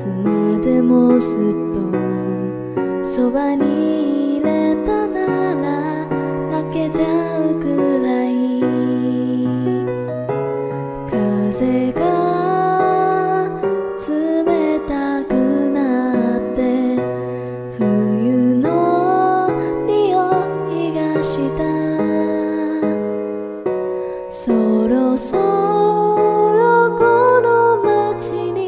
までもずっとそばにいれたなら泣けちゃうくらい風が冷たくなって冬の匂いがしたそろそろこの街に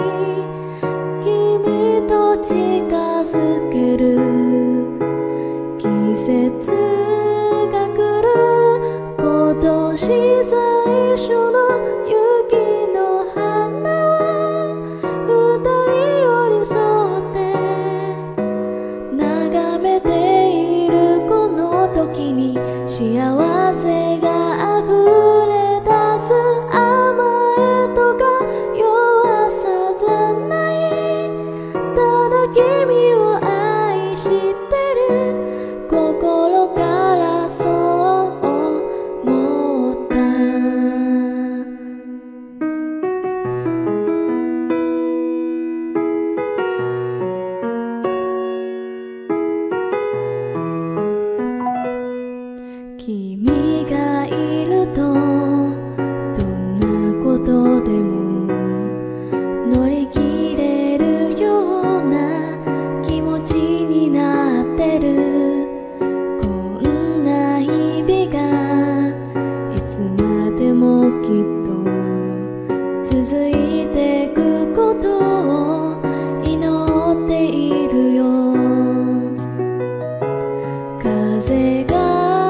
君と近づける季節が来る今年最初の雪の花は二人寄り添って眺めているこの時に幸せがあふれ出す甘えとか弱さじゃないただ君を愛してる心からそう思った君がいるとどんなことでも乗り切れるような気持ちになってるこんな日々がいつまでもきっと続いてくことを祈っているよ風が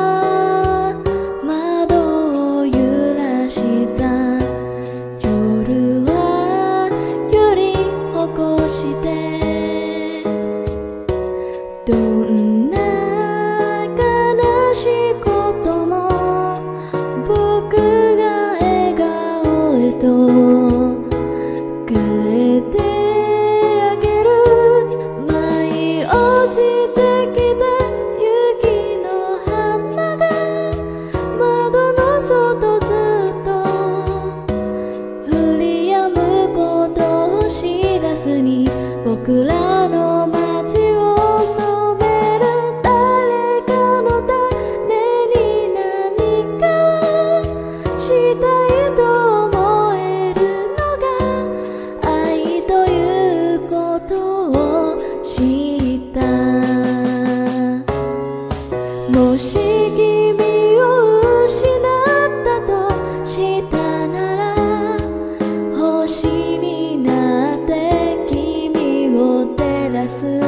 窓を揺らした夜は揺り起こしてどんな悲しいことも僕が笑顔へと変えてあげる舞い落ちてきた雪の花が窓の外ずっと降り止むことを知らずに僕らの街を染める誰かのために何かをしたいと思えるのが愛ということを知ったもし君を失ったとしたなら星になって君を照らす